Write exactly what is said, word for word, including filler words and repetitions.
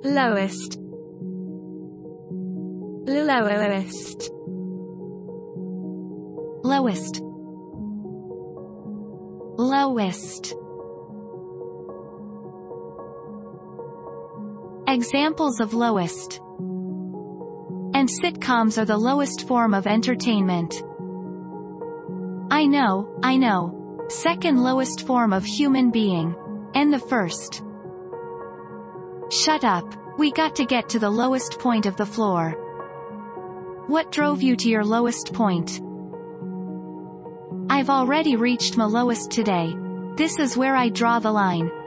lowest, lowest, lowest, lowest. Examples of lowest. And sitcoms are the lowest form of entertainment. I know, I know. Second lowest form of human being. And the first. Shut up. We got to get to the lowest point of the floor. What drove you to your lowest point? I've already reached my lowest today. This is where I draw the line.